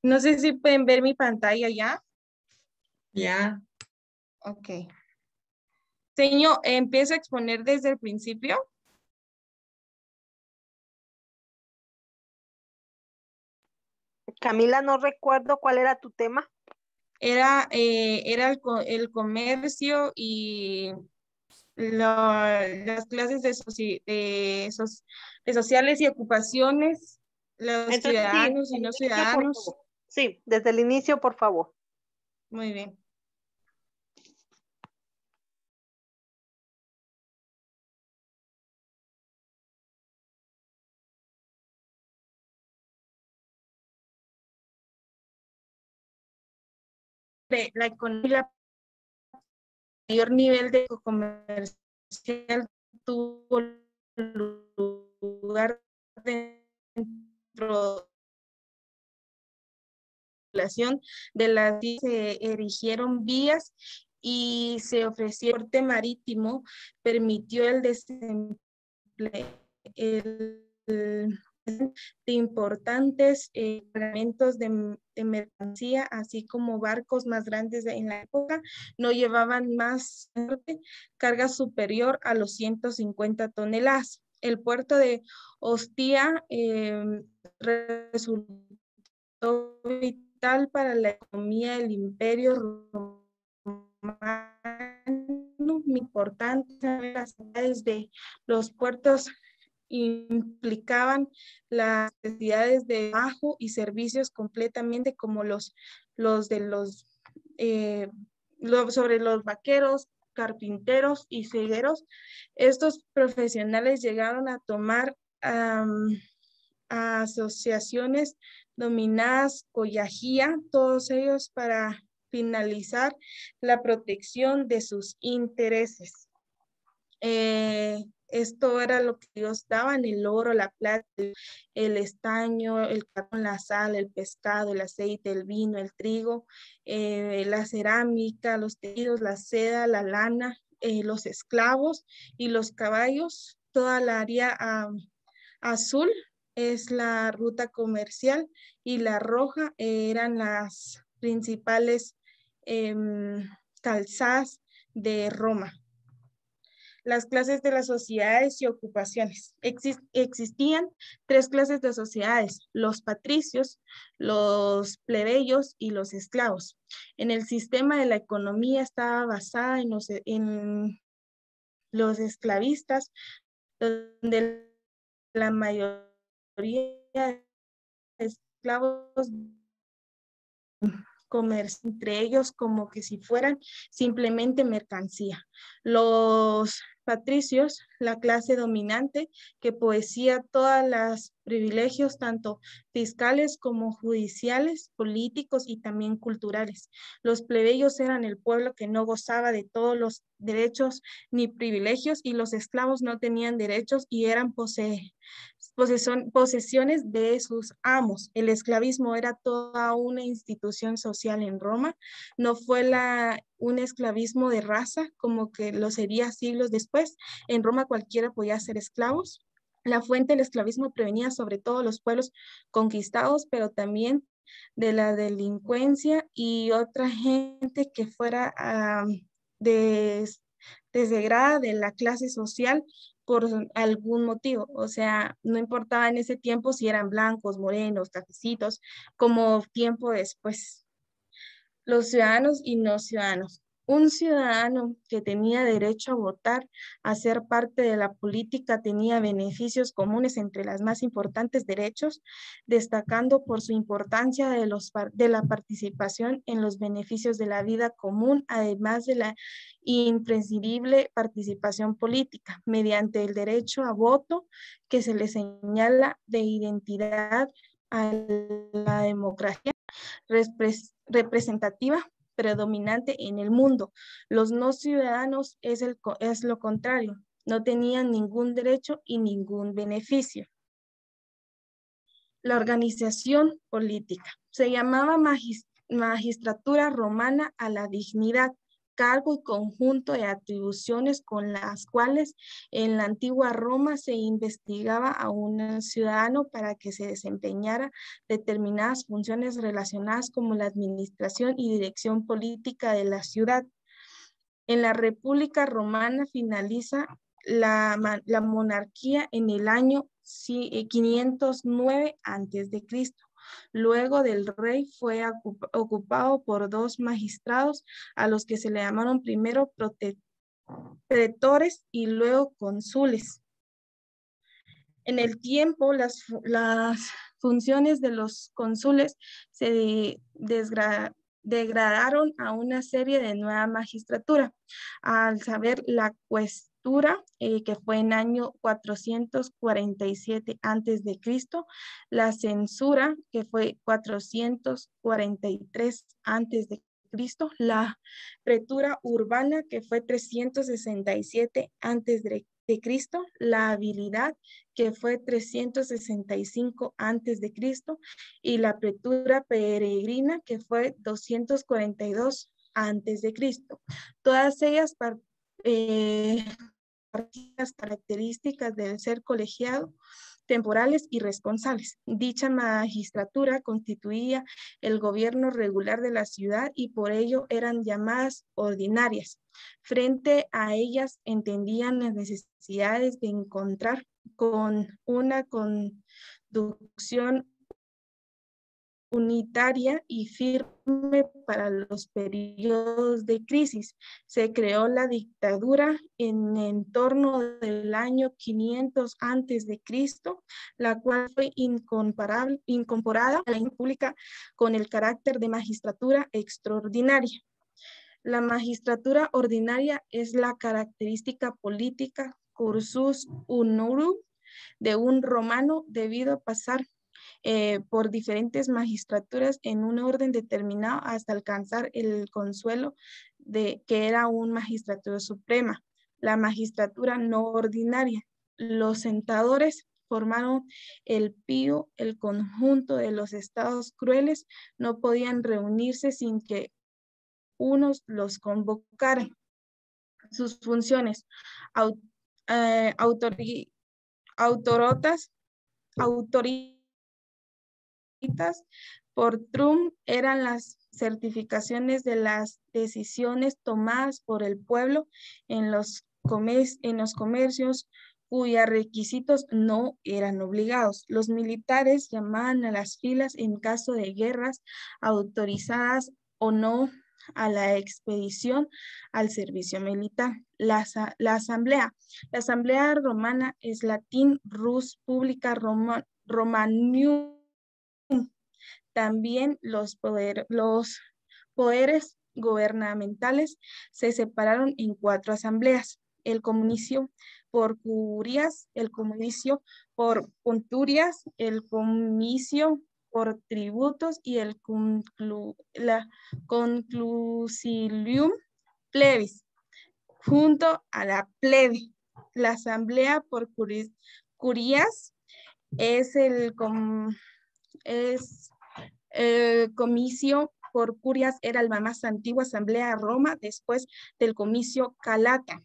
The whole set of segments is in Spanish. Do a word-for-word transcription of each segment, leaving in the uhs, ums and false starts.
No sé si pueden ver mi pantalla ya. Ya. Ok. Señor, empiezo a exponer desde el principio. Camila, no recuerdo cuál era tu tema. Era, eh, era el, co- el comercio y la- las clases de, soci- de, soc- de sociales y ocupaciones, los Entonces, sí, ciudadanos y el no inicio, por ciudadanos. favor. Sí, desde el inicio, por favor. Muy bien. De la economía, mayor nivel de comercial tuvo lugar dentro de la población de las que se erigieron vías y se ofreció el porte marítimo, permitió el desempleo el, el, de importantes eh, cargamentos de, de mercancía, así como barcos más grandes de, en la época, no llevaban más carga superior a los ciento cincuenta toneladas. El puerto de Ostia eh, resultó vital para la economía del Imperio Romano, importante las ciudades de los puertos implicaban las necesidades de trabajo y servicios completamente como los, los de los, eh, lo, sobre los vaqueros, carpinteros y cegueros. Estos profesionales llegaron a tomar um, a asociaciones dominadas Collajía, todos ellos para finalizar la protección de sus intereses. Eh, esto era lo que ellos daban: el oro, la plata, el, el estaño, el carbón, la sal, el pescado, el aceite, el vino, el trigo, eh, la cerámica, los tejidos, la seda, la lana, eh, los esclavos y los caballos. Toda la área um, azul es la ruta comercial y la roja eran las principales eh, calzadas de Roma. Las clases de las sociedades y ocupaciones. Exist existían tres clases de sociedades: los patricios, los plebeyos y los esclavos. En el sistema de la economía estaba basada en los, en los esclavistas, donde la mayoría de esclavos comercio entre ellos como que si fueran simplemente mercancía. Los patricios, la clase dominante que poseía todos los privilegios, tanto fiscales como judiciales, políticos y también culturales. Los plebeyos eran el pueblo que no gozaba de todos los derechos ni privilegios, y los esclavos no tenían derechos y eran pose Posesion, posesiones de sus amos. El esclavismo era toda una institución social en Roma. No fue la, un esclavismo de raza como que lo sería siglos después. En Roma cualquiera podía ser esclavos. La fuente del esclavismo prevenía sobre todo los pueblos conquistados, pero también de la delincuencia y otra gente que fuera um, de, desdegrada de la clase social por algún motivo. O sea, no importaba en ese tiempo si eran blancos, morenos, cafecitos, como tiempo después. Los ciudadanos y no ciudadanos. Un ciudadano que tenía derecho a votar, a ser parte de la política, tenía beneficios comunes entre los más importantes derechos, destacando por su importancia de, los, de la participación en los beneficios de la vida común, además de la imprescindible participación política, mediante el derecho a voto que se le señala de identidad a la democracia representativa predominante en el mundo. Los no ciudadanos es, el, es lo contrario, no tenían ningún derecho y ningún beneficio. La organización política se llamaba magist magistratura romana a la dignidad, cargo y conjunto de atribuciones con las cuales en la antigua Roma se investigaba a un ciudadano para que se desempeñara determinadas funciones relacionadas como la administración y dirección política de la ciudad. En la República Romana finaliza la, la monarquía en el año quinientos nueve antes de Cristo. Luego del rey fue ocupado por dos magistrados a los que se le llamaron primero pretores y luego cónsules. En el tiempo, las, las funciones de los cónsules se desgra, degradaron a una serie de nueva magistratura. Al saber la cuestura, eh, que fue en año cuatrocientos cuarenta y siete antes de Cristo, la censura, que fue cuatrocientos cuarenta y tres antes de Cristo, la pretura urbana, que fue trescientos sesenta y siete antes de de Cristo, la habilidad, que fue trescientos sesenta y cinco antes de Cristo, y la pretura peregrina, que fue doscientos cuarenta y dos antes de Cristo. Todas ellas eh, las características del ser colegiado, temporales y responsables. Dicha magistratura constituía el gobierno regular de la ciudad y por ello eran llamadas ordinarias. Frente a ellas entendían las necesidades de encontrar con una conducción unitaria y firme para los periodos de crisis. Se creó la dictadura en el torno del año quinientos antes de Cristo, la cual fue incomparable, incorporada a la república con el carácter de magistratura extraordinaria. La magistratura ordinaria es la característica política cursus honorum de un romano debido a pasar Eh, por diferentes magistraturas en un orden determinado hasta alcanzar el consuelo de que era una magistratura suprema, la magistratura no ordinaria. Los sentadores formaron el pío, el conjunto de los estados crueles, no podían reunirse sin que unos los convocaran. Sus funciones, aut, eh, autori, autorotas, autoridades, por Trump eran las certificaciones de las decisiones tomadas por el pueblo en los, comer en los comercios cuyos requisitos no eran obligados. Los militares llamaban a las filas en caso de guerras autorizadas o no a la expedición al servicio militar. La, la asamblea. La asamblea romana es latín, rus, publica Roma, romanium. También los, poder, los poderes gubernamentales se separaron en cuatro asambleas: el comunicio por curias, el comunicio por punturias, el comunicio por tributos y el conclu, la conclusilium plebis. Junto a la plebe, la asamblea por curias, curias es el com, es el comicio por curias, era la más antigua asamblea de Roma después del comicio Calata.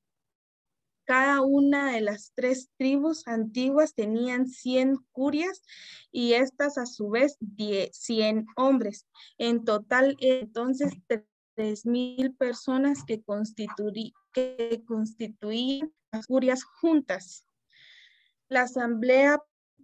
Cada una de las tres tribus antiguas tenían cien curias y estas a su vez cien hombres. En total, entonces, tres mil personas que, constituí, que constituían las curias juntas. La asamblea,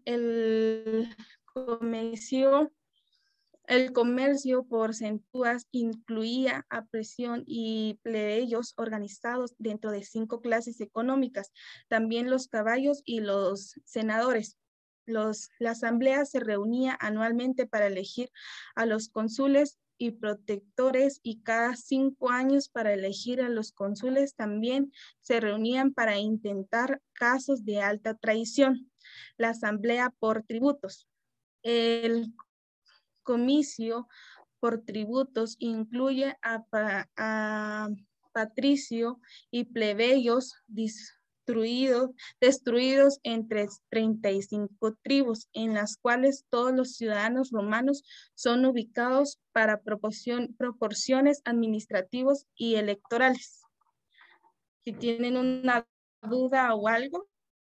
el comicio El comercio por centúas incluía a presión y plebeyos organizados dentro de cinco clases económicas, también los caballos y los senadores. Los, la asamblea se reunía anualmente para elegir a los cónsules y protectores y cada cinco años para elegir a los cónsules. También se reunían para intentar casos de alta traición. La asamblea por tributos. El comicio por tributos incluye a, a patricio y plebeyos dis, destruidos, destruidos entre treinta y cinco tribus, en las cuales todos los ciudadanos romanos son ubicados para proporción, proporciones administrativos y electorales. Si tienen una duda o algo.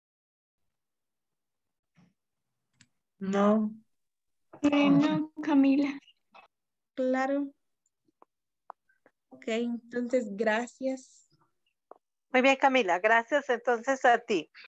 No. Eh, no, Camila. Claro. Ok, entonces gracias. Muy bien, Camila, gracias entonces a ti.